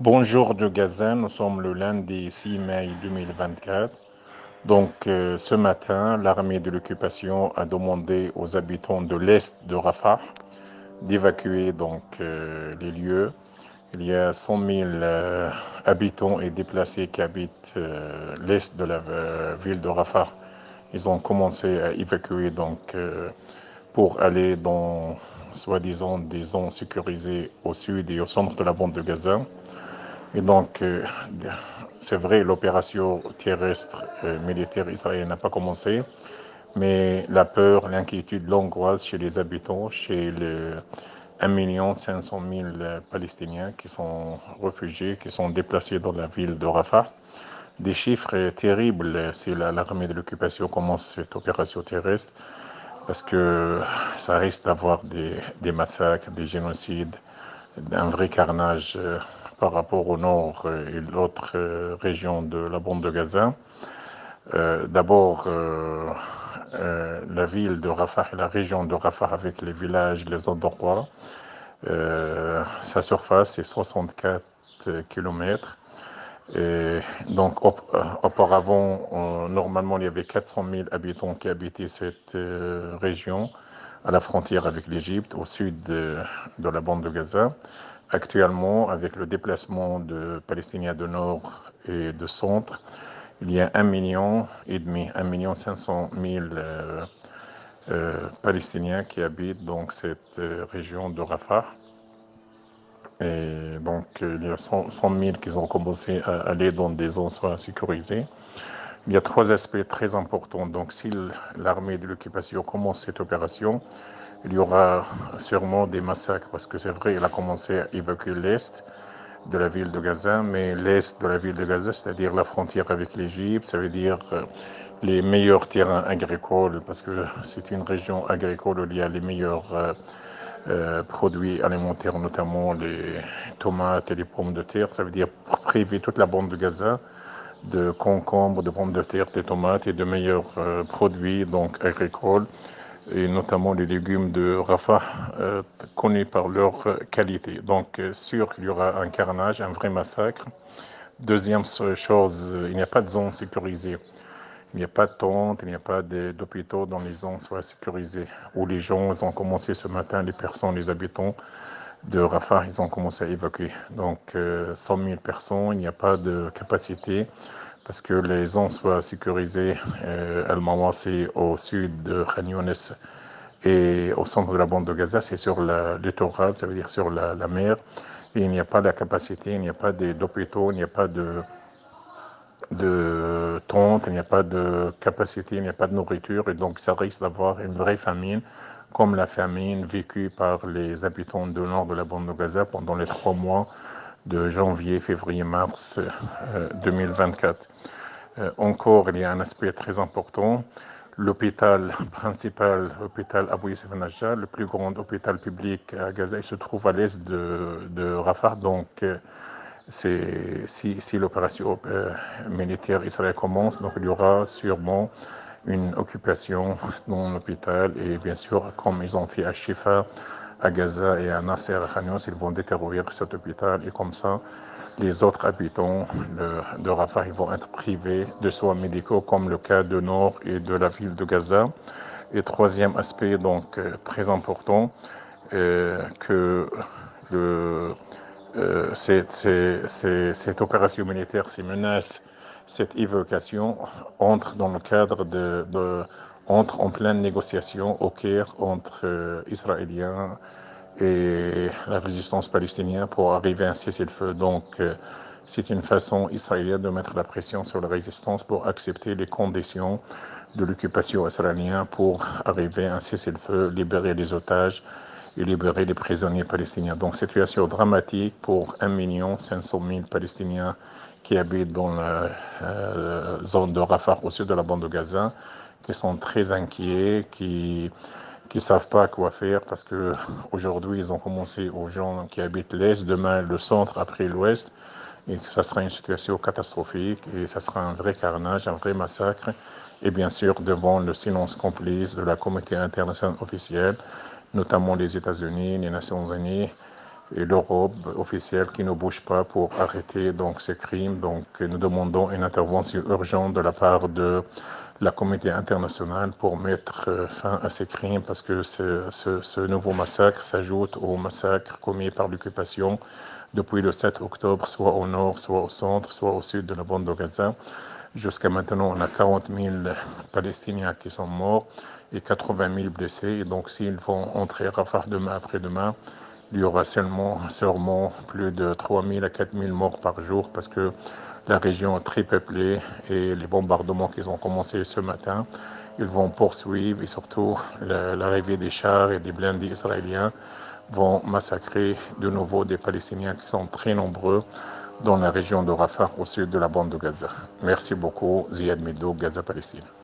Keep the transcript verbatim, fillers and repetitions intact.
Bonjour de Gaza, nous sommes le lundi six mai deux mille vingt-quatre. Donc euh, ce matin, l'armée de l'occupation a demandé aux habitants de l'est de Rafah d'évacuer donc euh, les lieux. Il y a cent mille euh, habitants et déplacés qui habitent euh, l'est de la euh, ville de Rafah. Ils ont commencé à évacuer donc euh, pour aller dans soi-disant des zones sécurisées au sud et au centre de la bande de Gaza. Et donc, euh, c'est vrai, l'opération terrestre euh, militaire israélienne n'a pas commencé, mais la peur, l'inquiétude, l'angoisse chez les habitants, chez le un million cinq cent mille Palestiniens qui sont réfugiés, qui sont déplacés dans la ville de Rafah. Des chiffres terribles si l'armée de l'occupation commence cette opération terrestre, parce que ça risque d'avoir des, des massacres, des génocides, un vrai carnage euh, par rapport au nord euh, et l'autre euh, région de la bande de Gaza. Euh, D'abord, euh, euh, la ville de Rafah et la région de Rafah avec les villages, les endroits, euh, sa surface est soixante-quatre kilomètres. Et donc, op auparavant, euh, normalement, il y avait quatre cent mille habitants qui habitaient cette euh, région à la frontière avec l'Égypte, au sud de, de la bande de Gaza. Actuellement, avec le déplacement de Palestiniens de nord et de centre, il y a un million et demi, un million cinq cent mille euh, euh, Palestiniens qui habitent donc cette euh, région de Rafah. Et donc, il y a cent mille qui ont commencé à aller dans des zones soit sécurisées. Il y a trois aspects très importants. Donc, si l'armée de l'occupation commence cette opération, il y aura sûrement des massacres, parce que c'est vrai, elle a commencé à évacuer l'Est de la ville de Gaza, mais l'Est de la ville de Gaza, c'est-à-dire la frontière avec l'Égypte, ça veut dire les meilleurs terrains agricoles, parce que c'est une région agricole où il y a les meilleurs euh, euh, produits alimentaires, notamment les tomates et les pommes de terre. Ça veut dire priver toute la bande de Gaza de concombres, de pommes de terre, de tomates et de meilleurs euh, produits donc agricoles, et notamment les légumes de Rafah, euh, connus par leur qualité. Donc, euh, sûr qu'il y aura un carnage, un vrai massacre. Deuxième chose, il n'y a pas de zone sécurisée. Il n'y a pas de tentes, il n'y a pas d'hôpitaux dans les zones soit sécurisées, où les gens ils ont commencé ce matin, les personnes, les habitants de Rafah, ils ont commencé à évacuer. Donc, euh, cent mille personnes, il n'y a pas de capacité, parce que les zones soient sécurisées. Euh, Al-Mawa, c'est au sud de Khan Younis et au centre de la bande de Gaza, c'est sur le littoral, ça veut dire sur la, la mer. Et il n'y a pas de capacité, il n'y a pas d'hôpitaux, il n'y a pas de, de tentes, il n'y a pas de capacité, il n'y a pas de nourriture. Et donc, ça risque d'avoir une vraie famine, comme la famine vécue par les habitants du nord de la bande de Gaza pendant les trois mois de janvier, février, mars euh, deux mille vingt-quatre. Euh, encore, il y a un aspect très important. L'hôpital principal, l'hôpital Abou Youssef Najjar, le plus grand hôpital public à Gaza, il se trouve à l'est de, de Rafah. Donc, euh, si, si l'opération euh, militaire israélienne commence, donc il y aura sûrement une occupation dans l'hôpital. Et bien sûr, comme ils ont fait à Shifa, à Gaza et à Nasser, à Khan Younis, ils vont détruire cet hôpital. Et comme ça, les autres habitants de, de Rafah ils vont être privés de soins médicaux, comme le cas de Nord et de la ville de Gaza. Et troisième aspect, donc euh, très important, euh, que le, euh, cette, cette, cette opération militaire, ces menaces, cette évocation entre dans le cadre de, de entre en pleine négociation au Caire entre euh, Israéliens et la résistance palestinienne pour arriver à un cessez-le-feu. Donc, euh, c'est une façon israélienne de mettre la pression sur la résistance pour accepter les conditions de l'occupation israélienne pour arriver à un cessez-le-feu, libérer les otages et libérer les prisonniers palestiniens. Donc, situation dramatique pour un million cinq cent mille Palestiniens qui habitent dans la euh, zone de Rafah au sud de la bande de Gaza, qui sont très inquiets, qui qui savent pas quoi faire, parce que aujourd'hui ils ont commencé aux gens qui habitent l'est, demain le centre, après l'ouest, et ça sera une situation catastrophique et ça sera un vrai carnage, un vrai massacre. Et bien sûr, devant le silence complice de la communauté internationale officielle, notamment les États-Unis, les Nations Unies et l'Europe officielle qui ne bouge pas pour arrêter donc ces crimes. Donc nous demandons une intervention urgente de la part de la communauté internationale pour mettre fin à ces crimes parce que ce, ce, ce nouveau massacre s'ajoute au massacre commis par l'occupation depuis le sept octobre, soit au nord, soit au centre, soit au sud de la bande de Gaza. Jusqu'à maintenant, on a quarante mille Palestiniens qui sont morts et quatre-vingt mille blessés. Et donc, s'ils vont entrer à Rafah demain après-demain, il y aura seulement, sûrement plus de trois mille à quatre mille morts par jour parce que la région est très peuplée et les bombardements qui ont commencé ce matin, ils vont poursuivre et surtout l'arrivée des chars et des blindés israéliens vont massacrer de nouveau des Palestiniens qui sont très nombreux dans la région de Rafah au sud de la bande de Gaza. Merci beaucoup, Ziad Medo, Gaza Palestine.